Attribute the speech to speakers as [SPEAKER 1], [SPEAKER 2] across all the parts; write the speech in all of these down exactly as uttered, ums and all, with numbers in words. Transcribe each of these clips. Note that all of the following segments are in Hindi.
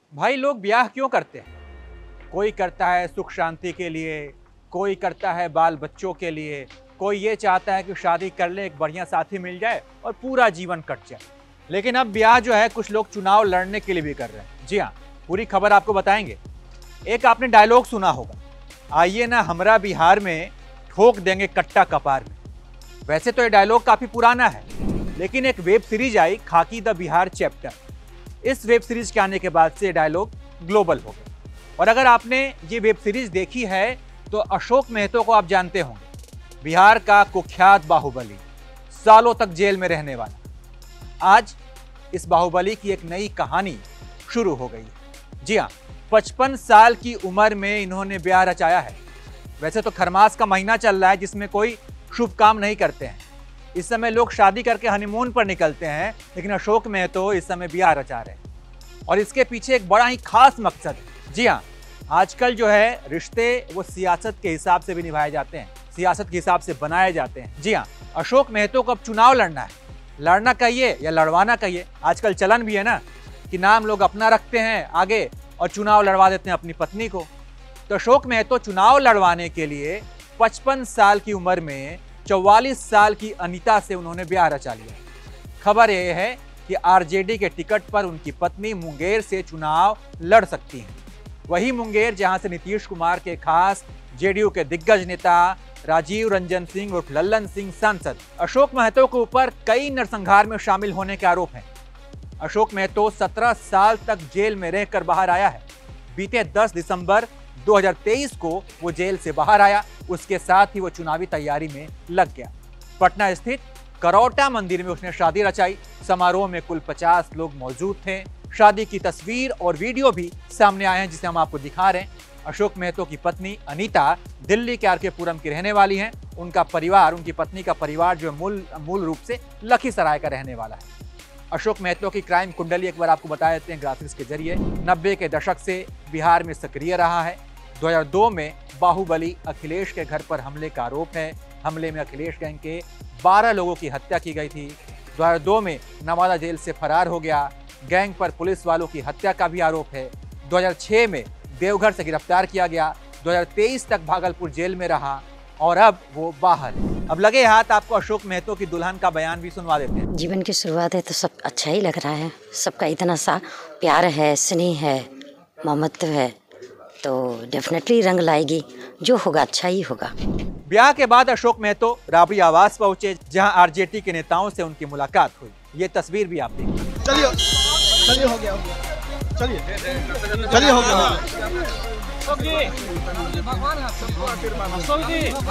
[SPEAKER 1] भाई लोग ब्याह क्यों करते हैं? कोई करता है सुख शांति के लिए, कोई करता है बाल बच्चों के लिए, कोई ये चाहता है कि शादी कर ले, एक बढ़िया साथी मिल जाए और पूरा जीवन कट जाए। लेकिन अब ब्याह जो है कुछ लोग चुनाव लड़ने के लिए भी कर रहे हैं। जी हाँ, पूरी खबर आपको बताएंगे। एक आपने डायलॉग सुना होगा, आइए ना हमरा बिहार में ठोक देंगे कट्टा कपार में। वैसे तो ये डायलॉग काफ़ी पुराना है, लेकिन एक वेब सीरीज आई खाकी द बिहार चैप्टर। इस वेब सीरीज के आने के बाद से डायलॉग ग्लोबल हो गया। और अगर आपने ये वेब सीरीज देखी है तो अशोक मेहतो को आप जानते होंगे, बिहार का कुख्यात बाहुबली, सालों तक जेल में रहने वाला। आज इस बाहुबली की एक नई कहानी शुरू हो गई है। जी हाँ, पचपन साल की उम्र में इन्होंने ब्याह रचाया है। वैसे तो खरमास का महीना चल रहा है जिसमें कोई शुभ काम नहीं करते हैं। इस समय लोग शादी करके हनीमून पर निकलते हैं, लेकिन अशोक मेहतो इस समय ब्याह रचा रहे हैं और इसके पीछे एक बड़ा ही खास मकसद है। जी हाँ, आजकल जो है रिश्ते वो सियासत के हिसाब से भी निभाए जाते हैं, सियासत के हिसाब से बनाए जाते हैं। जी हाँ, अशोक मेहतो को अब चुनाव लड़ना है। लड़ना कहिए या लड़वाना कहिए, आजकल चलन भी है ना कि नाम लोग अपना रखते हैं आगे और चुनाव लड़वा देते हैं अपनी पत्नी को। तो अशोक मेहतो चुनाव लड़वाने के लिए पचपन साल की उम्र में चौवालीस साल की अनीता से उन्होंने ब्याह रचा लिया। खबर यह है कि आरजेडी के टिकट पर उनकी पत्नी मुंगेर से चुनाव लड़ सकती हैं। वही मुंगेर जहां से नीतीश कुमार के खास जेडीयू के दिग्गज नेता राजीव रंजन सिंह उर्फ लल्लन सिंह सांसद अशोक मेहतो के ऊपर कई नरसंहार में शामिल होने के आरोप हैं। अशोक मेहतो सत्रह साल तक जेल में रहकर बाहर आया है। बीते दस दिसंबर दो हज़ार तेईस को वो जेल से बाहर आया, उसके साथ ही वो चुनावी तैयारी में लग गया। पटना स्थित करौटा मंदिर में उसने शादी रचाई। समारोह में कुल पचास लोग मौजूद थे। शादी की तस्वीर और वीडियो भी सामने आए हैं जिसे हम आपको दिखा रहे हैं। अशोक मेहतो की पत्नी अनीता दिल्ली के आर के पुरम की रहने वाली हैं। उनका परिवार, उनकी पत्नी का परिवार जो मूल मूल रूप से लखीसराय का रहने वाला है। अशोक मेहतो की क्राइम कुंडली एक बार आपको बता देते हैं ग्राफिक्स के जरिए। नब्बे के दशक से बिहार में सक्रिय रहा है। दो हज़ार दो में बाहुबली अखिलेश के घर पर हमले का आरोप है। हमले में अखिलेश गैंग के बारह लोगों की हत्या की गई थी। दो हज़ार दो में नवादा जेल से फरार हो गया। गैंग पर पुलिस वालों की हत्या का भी आरोप है। दो हज़ार छह में देवघर से गिरफ्तार किया गया। दो हज़ार तेईस तक भागलपुर जेल में रहा और अब वो बाहर है। अब लगे हाथ आपको अशोक मेहतो की दुल्हन का बयान भी सुनवा देते हैं।
[SPEAKER 2] जीवन की शुरुआत है तो सब अच्छा ही लग रहा है। सबका इतना सा प्यार है, स्नेह है, ममत्व है, तो डेफिनेटली रंग लाएगी। जो होगा अच्छा ही होगा।
[SPEAKER 1] ब्याह के बाद अशोक मेहतो राबड़ी आवास पहुंचे, जहां आरजेडी के नेताओं से उनकी मुलाकात हुई। ये तस्वीर भी आप देखिए।
[SPEAKER 3] चलिए चलिए हो गया हो गया चलिए चलिए हो गया अशोक जी, भगवान सबको आशीर्वाद। अशोक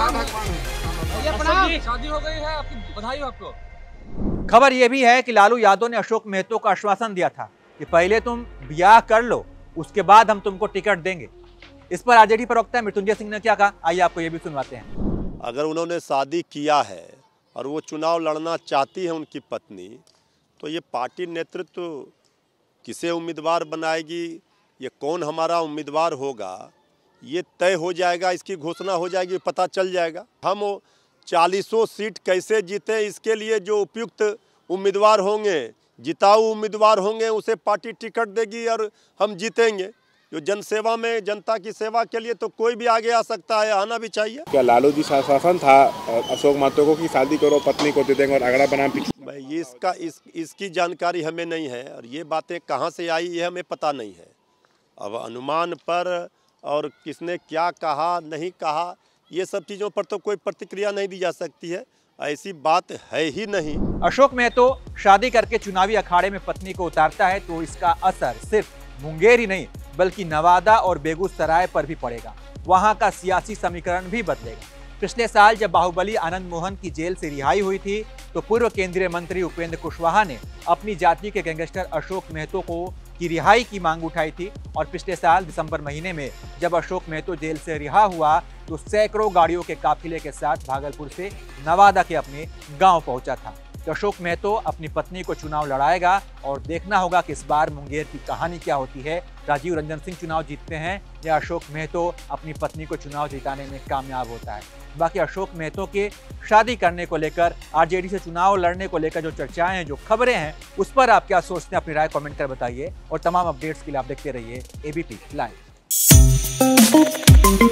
[SPEAKER 3] जी, शादी हो गई है, आपकी बधाई हो आपको।
[SPEAKER 1] खबर यह भी है कि लालू यादव ने अशोक मेहतो को आश्वासन दिया था कि पहले तुम ब्याह कर लो, उसके बाद हम तुमको टिकट देंगे। इस पर आरजेडी प्रवक्ता मृत्युंजय सिंह ने क्या कहा, आइए आपको ये भी सुनवाते हैं।
[SPEAKER 4] अगर उन्होंने शादी किया है और वो चुनाव लड़ना चाहती है उनकी पत्नी, तो ये पार्टी नेतृत्व किसे उम्मीदवार बनाएगी, ये कौन हमारा उम्मीदवार होगा, ये तय हो जाएगा। इसकी घोषणा हो जाएगी, पता चल जाएगा। हम चालीसों सीट कैसे जीते, इसके लिए जो उपयुक्त उम्मीदवार होंगे, जिताऊ उम्मीदवार होंगे, उसे पार्टी टिकट देगी और हम जीतेंगे। जो जनसेवा में, जनता की सेवा के लिए तो कोई भी आगे आ सकता है, आना भी चाहिए।
[SPEAKER 5] क्या लालू जी शासन था अशोक मेहतो को कि शादी करो, पत्नी को दे देंगे और अगला बना पीछे?
[SPEAKER 4] भाई ये इसका इस इसकी जानकारी हमें नहीं है और ये बातें कहाँ से आई ये हमें पता नहीं है। अब अनुमान पर और किसने क्या कहा नहीं कहा, ये सब चीज़ों पर तो कोई प्रतिक्रिया नहीं दी जा सकती है। ऐसी बात है ही नहीं।
[SPEAKER 1] अशोक मेहतो शादी करके चुनावी अखाड़े में पत्नी को उतारता है तो इसका असर सिर्फ मुंगेर ही नहीं बल्कि नवादा और बेगूसराय पर भी पड़ेगा। वहां का सियासी समीकरण भी बदलेगा। पिछले साल जब बाहुबली आनंद मोहन की जेल से रिहाई हुई थी तो पूर्व केंद्रीय मंत्री उपेंद्र कुशवाहा ने अपनी जाति के गैंगस्टर अशोक मेहतो को की रिहाई की मांग उठाई थी। और पिछले साल दिसंबर महीने में जब अशोक मेहतो जेल से रिहा हुआ तो सैकड़ों गाड़ियों के काफिले के साथ भागलपुर से नवादा के अपने गांव पहुंचा था। कि अशोक महतो अपनी पत्नी को चुनाव लड़ाएगा और देखना होगा कि इस बार मुंगेर की कहानी क्या होती है। राजीव रंजन सिंह चुनाव जीतते हैं या अशोक महतो अपनी पत्नी को चुनाव जिताने में कामयाब होता है। बाकी अशोक महतो के शादी करने को लेकर, आरजेडी से चुनाव लड़ने को लेकर जो चर्चाएं हैं, जो खबरें हैं, उस पर आप क्या सोचते हैं, अपनी राय कमेंट कर बताइए। और तमाम अपडेट्स के लिए आप देखते रहिए एबीपी लाइव।